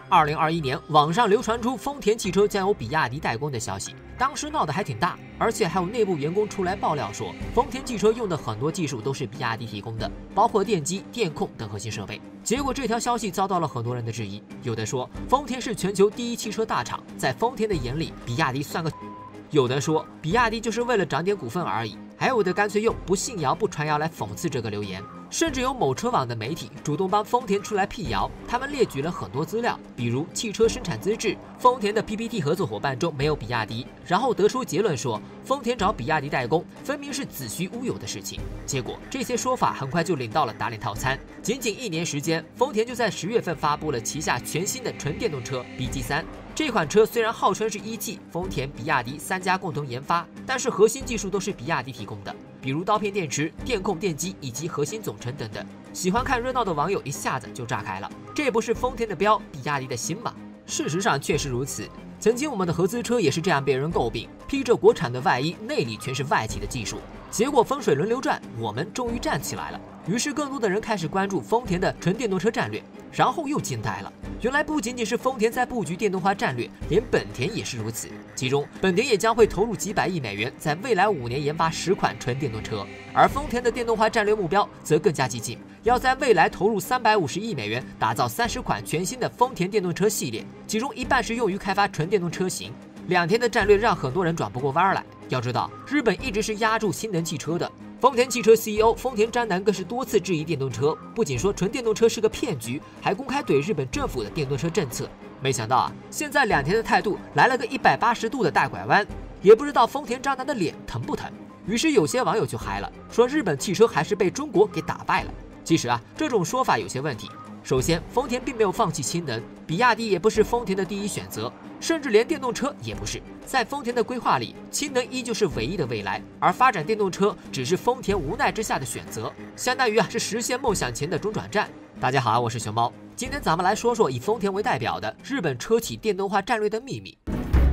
2021年，网上流传出丰田汽车将由比亚迪代工的消息，当时闹得还挺大，而且还有内部员工出来爆料说，丰田汽车用的很多技术都是比亚迪提供的，包括电机、电控等核心设备。结果这条消息遭到了很多人的质疑，有的说丰田是全球第一汽车大厂，在丰田的眼里，比亚迪算个。有的说比亚迪就是为了涨点股份而已，还有的干脆用不信谣不传谣来讽刺这个留言，甚至有某车网的媒体主动帮丰田出来辟谣，他们列举了很多资料，比如汽车生产资质，丰田的 PPT 合作伙伴中没有比亚迪，然后得出结论说丰田找比亚迪代工分明是子虚乌有的事情。结果这些说法很快就领到了打脸套餐，仅仅1年时间，丰田就在10月份发布了旗下全新的纯电动车 BG3。这款车虽然号称是一汽、丰田、比亚迪3家共同研发，但是核心技术都是比亚迪提供的，比如刀片电池、电控、电机以及核心总成等等。喜欢看热闹的网友一下子就炸开了，这不是丰田的标，比亚迪的心吗？事实上确实如此。曾经我们的合资车也是这样被人诟病，披着国产的外衣，内里全是外企的技术。结果风水轮流转，我们终于站起来了。于是更多的人开始关注丰田的纯电动车战略，然后又惊呆了。原来不仅仅是丰田在布局电动化战略，连本田也是如此。其中，本田也将会投入几百亿美元，在未来5年研发10款纯电动车。而丰田的电动化战略目标则更加激进，要在未来投入350亿美元，打造30款全新的丰田电动车系列，其中一半是用于开发纯电动车型。2天的战略让很多人转不过弯来。要知道，日本一直是压住新能汽车的。丰田汽车 CEO 丰田章男更是多次质疑电动车，不仅说纯电动车是个骗局，还公开怼日本政府的电动车政策。没想到现在2天的态度来了个180度的大拐弯，也不知道丰田章男的脸疼不疼。于是有些网友就嗨了，说日本汽车还是被中国给打败了。其实这种说法有些问题。首先，丰田并没有放弃氢能，比亚迪也不是丰田的第一选择，甚至连电动车也不是。在丰田的规划里，氢能依旧是唯一的未来，而发展电动车只是丰田无奈之下的选择，相当于是实现梦想前的中转站。大家好，我是熊猫，今天咱们来说说以丰田为代表的日本车企电动化战略的秘密。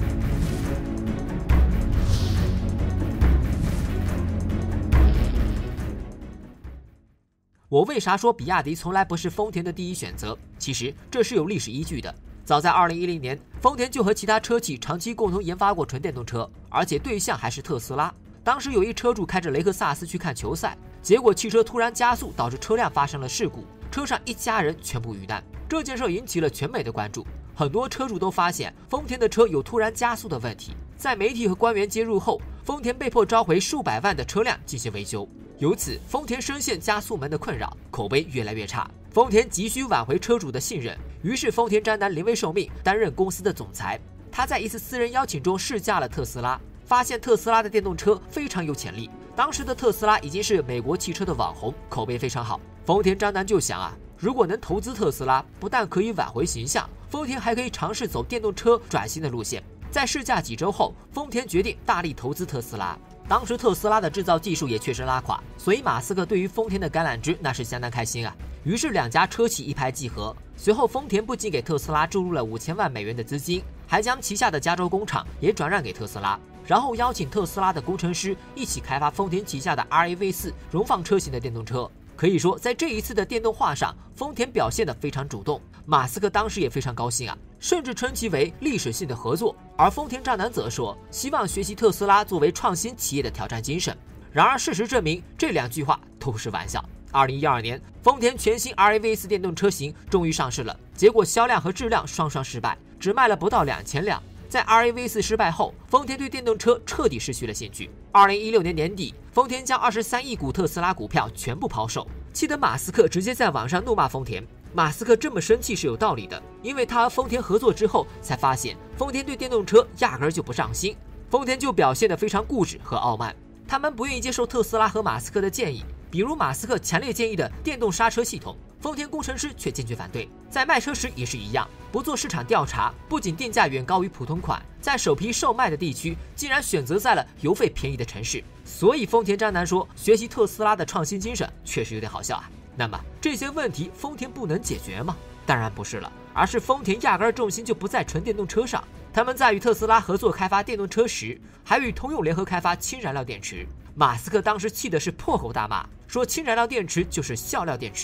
我为啥说比亚迪从来不是丰田的第一选择？其实这是有历史依据的。早在2010年，丰田就和其他车企长期共同研发过纯电动车，而且对象还是特斯拉。当时有一车主开着雷克萨斯去看球赛，结果汽车突然加速，导致车辆发生了事故，车上一家人全部遇难。这件事引起了全美的关注，很多车主都发现丰田的车有突然加速的问题。在媒体和官员介入后，丰田被迫召回数百万的车辆进行维修。由此，丰田深陷加速门的困扰，口碑越来越差。丰田急需挽回车主的信任，于是丰田章男临危受命，担任公司的总裁。他在一次私人邀请中试驾了特斯拉，发现特斯拉的电动车非常有潜力。当时的特斯拉已经是美国汽车的网红，口碑非常好。丰田章男就想如果能投资特斯拉，不但可以挽回形象，丰田还可以尝试走电动车转型的路线。在试驾几周后，丰田决定大力投资特斯拉。当时特斯拉的制造技术也确实拉垮，所以马斯克对于丰田的橄榄枝那是相当开心于是2家车企一拍即合。随后丰田不仅给特斯拉注入了5000万美元的资金，还将旗下的加州工厂也转让给特斯拉，然后邀请特斯拉的工程师一起开发丰田旗下的 RAV4 荣放车型的电动车。可以说，在这一次的电动化上，丰田表现得非常主动。马斯克当时也非常高兴甚至称其为历史性的合作。而丰田章男则说，希望学习特斯拉作为创新企业的挑战精神。然而事实证明，这2句话都是玩笑。2012年，丰田全新 RAV4 电动车型终于上市了，结果销量和质量双双失败，只卖了不到2000辆。在 RAV4 失败后，丰田对电动车彻底失去了兴趣。2016年年底，丰田将23亿股特斯拉股票全部抛售，气得马斯克直接在网上怒骂丰田。马斯克这么生气是有道理的，因为他和丰田合作之后，才发现丰田对电动车压根儿就不上心，丰田就表现得非常固执和傲慢。他们不愿意接受特斯拉和马斯克的建议，比如马斯克强烈建议的电动刹车系统，丰田工程师却坚决反对。在卖车时也是一样，不做市场调查，不仅定价远高于普通款，在首批售卖的地区竟然选择在了油费便宜的城市。所以丰田章男说，学习特斯拉的创新精神确实有点好笑那么这些问题丰田不能解决吗？当然不是了，而是丰田压根重心就不在纯电动车上。他们在与特斯拉合作开发电动车时，还与通用联合开发氢燃料电池。马斯克当时气的是破口大骂，说氢燃料电池就是笑料电池。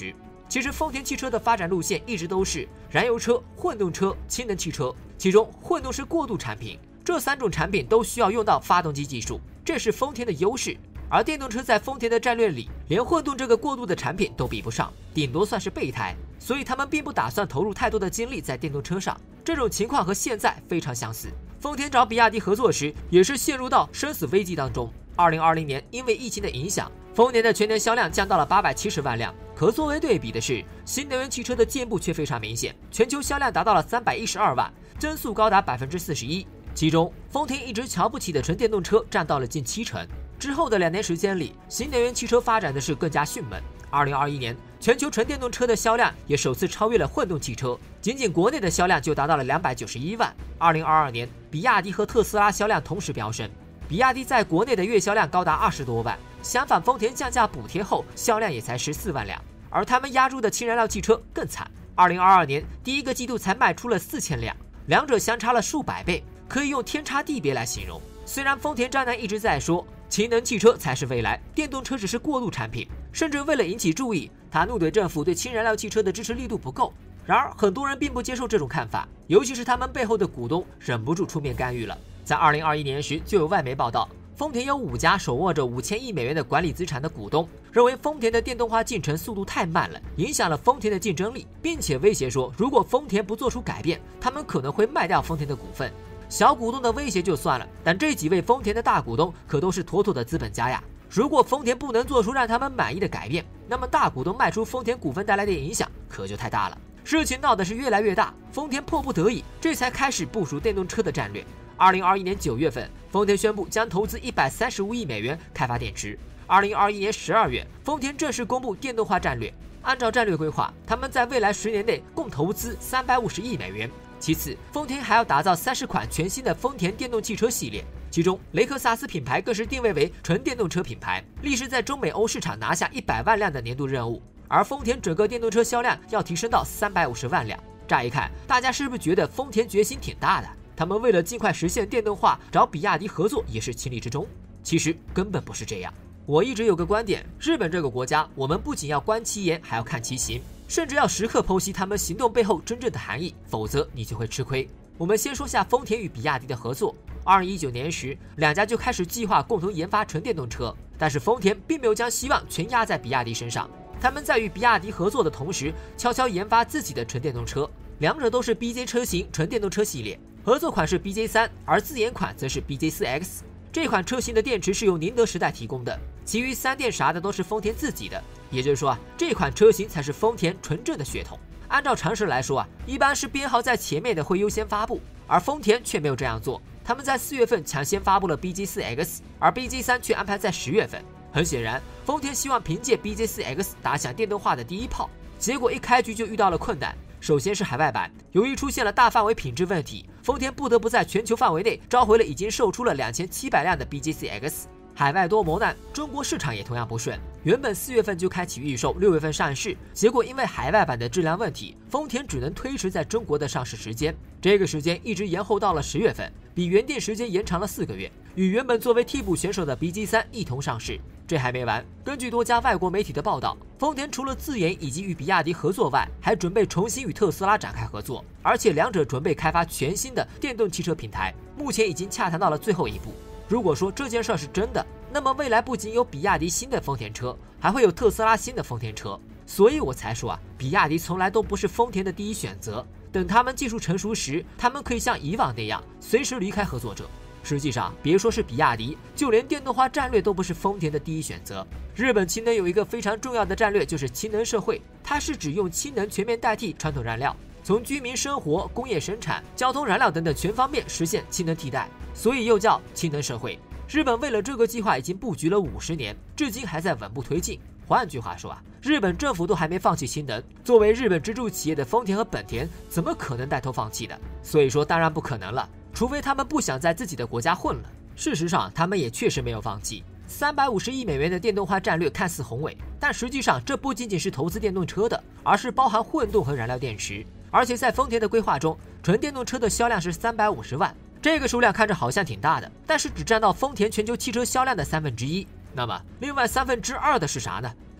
其实丰田汽车的发展路线一直都是燃油车、混动车、氢能汽车，其中混动是过渡产品，这3种产品都需要用到发动机技术，这是丰田的优势。而电动车在丰田的战略里，连混动这个过渡的产品都比不上，顶多算是备胎，所以他们并不打算投入太多的精力在电动车上。这种情况和现在非常相似。丰田找比亚迪合作时，也是陷入到生死危机当中。2020年因为疫情的影响，丰田的全年销量降到了870万辆。可作为对比的是，新能源汽车的进步却非常明显，全球销量达到了312万，增速高达41%。其中，丰田一直瞧不起的纯电动车占到了近70%。之后的2年时间里，新能源汽车发展的是更加迅猛。2021年，全球纯电动车的销量也首次超越了混动汽车，仅仅国内的销量就达到了291万。2022年，比亚迪和特斯拉销量同时飙升，比亚迪在国内的月销量高达20多万，相反，丰田降价补贴后销量也才14万辆，而他们压住的氢燃料汽车更惨，2022年第1个季度才卖出了4000辆，两者相差了数百倍，可以用天差地别来形容。虽然丰田渣男一直在说氢能汽车才是未来，电动车只是过渡产品，甚至为了引起注意，他怒怼政府对氢燃料汽车的支持力度不够。然而，很多人并不接受这种看法，尤其是他们背后的股东忍不住出面干预了。在2021年时，就有外媒报道，丰田有5家手握着5000亿美元的管理资产的股东，认为丰田的电动化进程速度太慢了，影响了丰田的竞争力，并且威胁说，如果丰田不做出改变，他们可能会卖掉丰田的股份。小股东的威胁就算了，但这几位丰田的大股东可都是妥妥的资本家呀。如果丰田不能做出让他们满意的改变，那么大股东卖出丰田股份带来的影响可就太大了。事情闹的是越来越大，丰田迫不得已，这才开始部署电动车的战略。2021年9月份，丰田宣布将投资135亿美元开发电池。2021年12月，丰田正式公布电动化战略。按照战略规划，他们在未来10年内共投资350亿美元。其次，丰田还要打造30款全新的丰田电动汽车系列，其中雷克萨斯品牌更是定位为纯电动车品牌，立誓在中美欧市场拿下100万辆的年度任务。而丰田整个电动车销量要提升到350万辆。乍一看，大家是不是觉得丰田决心挺大的？他们为了尽快实现电动化，找比亚迪合作也是情理之中。其实根本不是这样。我一直有个观点，日本这个国家，我们不仅要观其言，还要看其行，甚至要时刻剖析他们行动背后真正的含义，否则你就会吃亏。我们先说下丰田与比亚迪的合作。2019年时，两家就开始计划共同研发纯电动车，但是丰田并没有将希望全压在比亚迪身上。他们在与比亚迪合作的同时，悄悄研发自己的纯电动车，两者都是 BJ 车型纯电动车系列，合作款是 BJ3，而自研款则是 BJ4X。这款车型的电池是由宁德时代提供的，其余3电啥的都是丰田自己的。也就是说这款车型才是丰田纯正的血统。按照常识来说一般是编号在前面的会优先发布，而丰田却没有这样做。他们在4月份抢先发布了 BJ4X， 而 BJ3 却安排在10月份。很显然，丰田希望凭借 BJ4X 打响电动化的第一炮，结果一开局就遇到了困难。首先是海外版，由于出现了大范围品质问题，丰田不得不在全球范围内召回了已经售出了2700辆的 BJ4X。海外多磨难，中国市场也同样不顺。原本4月份就开启预售，6月份上市，结果因为海外版的质量问题，丰田只能推迟在中国的上市时间。这个时间一直延后到了10月份，比原定时间延长了4个月，与原本作为替补选手的 BJ3 一同上市。这还没完，根据多家外国媒体的报道，丰田除了自研以及与比亚迪合作外，还准备重新与特斯拉展开合作，而且两者准备开发全新的电动汽车平台，目前已经洽谈到了最后一步。如果说这件事是真的，那么未来不仅有比亚迪新的丰田车，还会有特斯拉新的丰田车。所以我才说比亚迪从来都不是丰田的第一选择。等他们技术成熟时，他们可以像以往那样随时离开合作者。实际上，别说是比亚迪，就连电动化战略都不是丰田的第一选择。日本氢能有一个非常重要的战略，就是氢能社会，它是指用氢能全面代替传统燃料，从居民生活、工业生产、交通燃料等等全方面实现氢能替代，所以又叫氢能社会。日本为了这个计划已经布局了50年，至今还在稳步推进。换句话说日本政府都还没放弃氢能，作为日本支柱企业的丰田和本田怎么可能带头放弃的？所以说当然不可能了，除非他们不想在自己的国家混了。事实上他们也确实没有放弃。350亿美元的电动化战略看似宏伟，但实际上这不仅仅是投资电动车的，而是包含混动和燃料电池。而且在丰田的规划中，纯电动车的销量是350万，这个数量看着好像挺大的，但是只占到丰田全球汽车销量的1/3。那么另外2/3的是啥呢？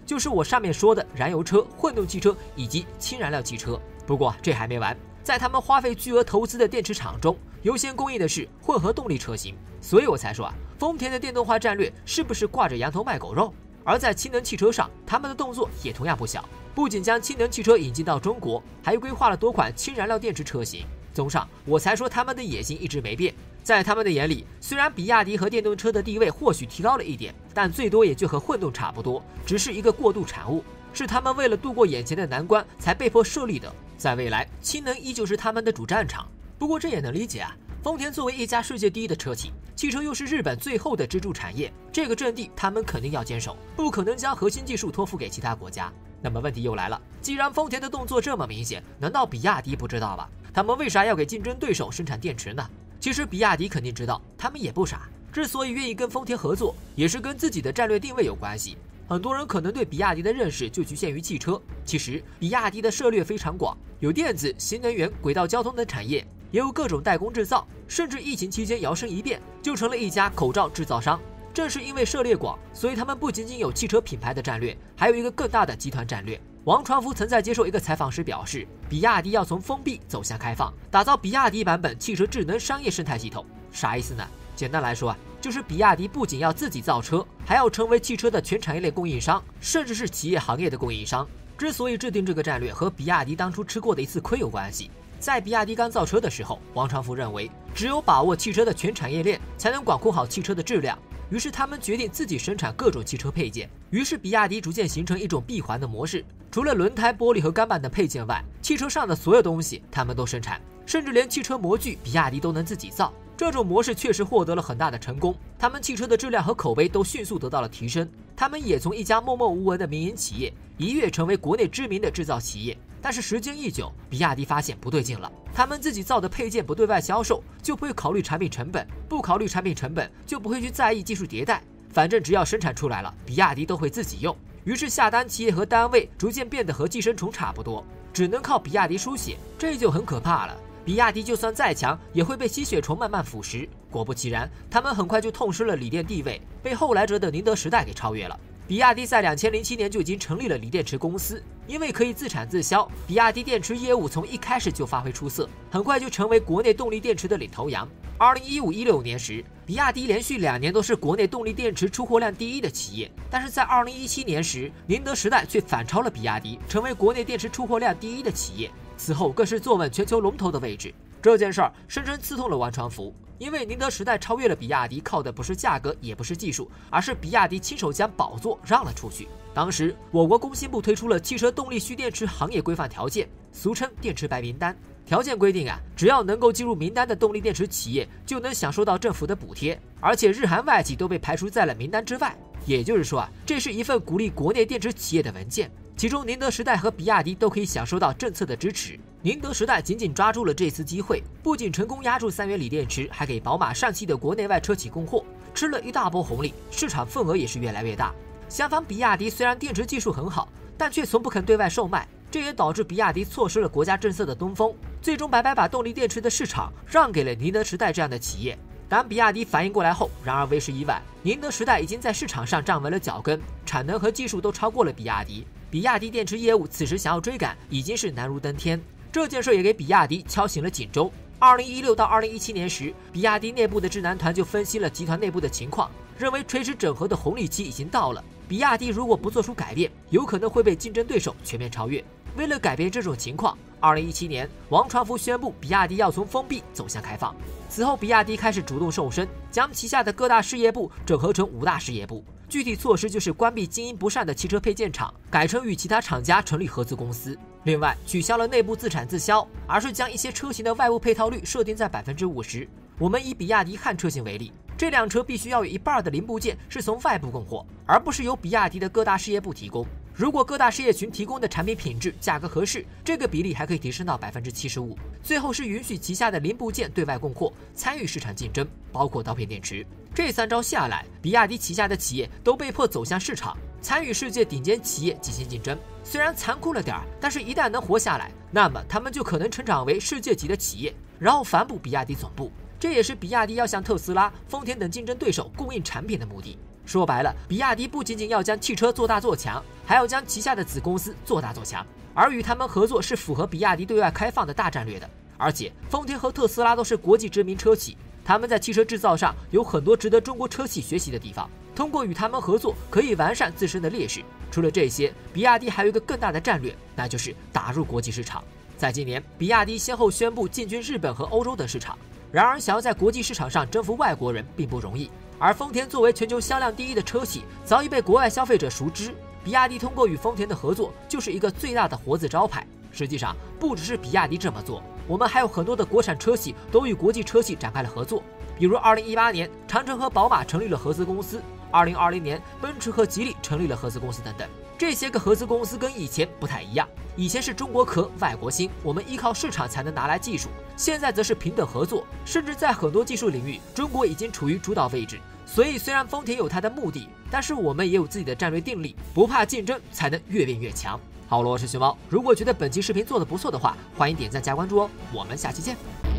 就是我上面说的燃油车、混动汽车以及氢燃料汽车。不过这还没完，在他们花费巨额投资的电池厂中，优先供应的是混合动力车型。所以我才说丰田的电动化战略是不是挂着羊头卖狗肉？而在氢能汽车上，他们的动作也同样不小，不仅将氢能汽车引进到中国，还规划了多款氢燃料电池车型。综上，我才说他们的野心一直没变。在他们的眼里，虽然比亚迪和电动车的地位或许提高了一点，但最多也就和混动差不多，只是一个过渡产物，是他们为了度过眼前的难关才被迫设立的。在未来，氢能依旧是他们的主战场。不过这也能理解丰田作为一家世界第一的车企，汽车又是日本最后的支柱产业，这个阵地他们肯定要坚守，不可能将核心技术托付给其他国家。那么问题又来了，既然丰田的动作这么明显，难道比亚迪不知道吗？他们为啥要给竞争对手生产电池呢？其实比亚迪肯定知道，他们也不傻。之所以愿意跟丰田合作，也是跟自己的战略定位有关系。很多人可能对比亚迪的认识就局限于汽车，其实比亚迪的涉猎非常广，有电子、新能源、轨道交通等产业，也有各种代工制造，甚至疫情期间摇身一变就成了一家口罩制造商。正是因为涉猎广，所以他们不仅仅有汽车品牌的战略，还有一个更大的集团战略。王传福曾在接受一个采访时表示，比亚迪要从封闭走向开放，打造比亚迪版本汽车智能商业生态系统。啥意思呢？简单来说就是比亚迪不仅要自己造车，还要成为汽车的全产业链供应商，甚至是企业行业的供应商。之所以制定这个战略，和比亚迪当初吃过的一次亏有关系。在比亚迪刚造车的时候，王传福认为，只有把握汽车的全产业链，才能管控好汽车的质量。于是他们决定自己生产各种汽车配件。于是比亚迪逐渐形成一种闭环的模式，除了轮胎、玻璃和钢板等配件外，汽车上的所有东西他们都生产，甚至连汽车模具比亚迪都能自己造。这种模式确实获得了很大的成功，他们汽车的质量和口碑都迅速得到了提升。他们也从一家默默无闻的民营企业一跃成为国内知名的制造企业。但是时间一久，比亚迪发现不对劲了，他们自己造的配件不对外销售，就不会考虑产品成本，不考虑产品成本，就不会去在意技术迭代，反正只要生产出来了，比亚迪都会自己用。于是下单企业和单位逐渐变得和寄生虫差不多，只能靠比亚迪书写，这就很可怕了。比亚迪就算再强，也会被吸血虫慢慢腐蚀。果不其然，他们很快就痛失了锂电地位，被后来者的宁德时代给超越了。比亚迪在2007年就已经成立了锂电池公司，因为可以自产自销，比亚迪电池业务从一开始就发挥出色，很快就成为国内动力电池的领头羊。2015-16年时，比亚迪连续2年都是国内动力电池出货量第一的企业，但是在2017年时，宁德时代却反超了比亚迪，成为国内电池出货量第一的企业。此后更是坐稳全球龙头的位置。这件事儿深深刺痛了王传福，因为宁德时代超越了比亚迪，靠的不是价格，也不是技术，而是比亚迪亲手将宝座让了出去。当时我国工信部推出了汽车动力蓄电池行业规范条件，俗称电池白名单。条件规定只要能够进入名单的动力电池企业，就能享受到政府的补贴，而且日韩外企都被排除在了名单之外。也就是说这是一份鼓励国内电池企业的文件，其中宁德时代和比亚迪都可以享受到政策的支持。宁德时代紧紧抓住了这次机会，不仅成功压住3元锂电池，还给宝马、上汽的国内外车企供货，吃了一大波红利，市场份额也是越来越大。相反，比亚迪虽然电池技术很好，但却从不肯对外售卖，这也导致比亚迪错失了国家政策的东风，最终白白把动力电池的市场让给了宁德时代这样的企业。当比亚迪反应过来后，然而为时已晚，宁德时代已经在市场上站稳了脚跟，产能和技术都超过了比亚迪。比亚迪电池业务此时想要追赶，已经是难如登天。这件事也给比亚迪敲醒了警钟。2016到2017年时，比亚迪内部的智囊团就分析了集团内部的情况，认为垂直整合的红利期已经到了。比亚迪如果不做出改变，有可能会被竞争对手全面超越。为了改变这种情况，2017年，王传福宣布比亚迪要从封闭走向开放。此后，比亚迪开始主动瘦身，将旗下的各大事业部整合成5大事业部。具体措施就是关闭经营不善的汽车配件厂，改成与其他厂家成立合资公司。另外，取消了内部自产自销，而是将一些车型的外部配套率设定在50%。我们以比亚迪汉车型为例，这辆车必须要有一半的零部件是从外部供货，而不是由比亚迪的各大事业部提供。如果各大事业群提供的产品品质、价格合适，这个比例还可以提升到75%。最后是允许旗下的零部件对外供货，参与市场竞争，包括刀片电池。这3招下来，比亚迪旗下的企业都被迫走向市场，参与世界顶尖企业进行竞争。虽然残酷了点，但是一旦能活下来，那么他们就可能成长为世界级的企业，然后反哺比亚迪总部。这也是比亚迪要向特斯拉、丰田等竞争对手供应产品的目的。 说白了，比亚迪不仅仅要将汽车做大做强，还要将旗下的子公司做大做强。而与他们合作是符合比亚迪对外开放的大战略的。而且，丰田和特斯拉都是国际知名车企，他们在汽车制造上有很多值得中国车企学习的地方。通过与他们合作，可以完善自身的劣势。除了这些，比亚迪还有一个更大的战略，那就是打入国际市场。在今年，比亚迪先后宣布进军日本和欧洲等市场。然而，想要在国际市场上征服外国人并不容易。而丰田作为全球销量第一的车企，早已被国外消费者熟知。比亚迪通过与丰田的合作，就是一个最大的活字招牌。实际上，不只是比亚迪这么做，我们还有很多的国产车企都与国际车企展开了合作。比如2018年，长城和宝马成立了合资公司；2020年，奔驰和吉利成立了合资公司等等。这些个合资公司跟以前不太一样，以前是中国壳外国兴，我们依靠市场才能拿来技术；现在则是平等合作，甚至在很多技术领域，中国已经处于主导位置。所以，虽然丰田有它的目的，但是我们也有自己的战略定力，不怕竞争，才能越变越强。好了，我是熊猫。如果觉得本期视频做得不错的话，欢迎点赞加关注哦。我们下期见。